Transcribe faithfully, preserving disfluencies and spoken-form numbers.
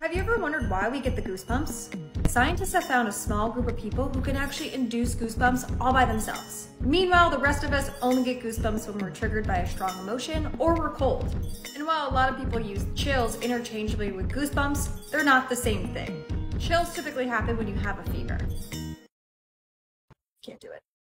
Have you ever wondered why we get the goosebumps? Scientists have found a small group of people who can actually induce goosebumps all by themselves. Meanwhile, the rest of us only get goosebumps when we're triggered by a strong emotion or we're cold. And while a lot of people use chills interchangeably with goosebumps, they're not the same thing. Chills typically happen when you have a fever. Can't do it.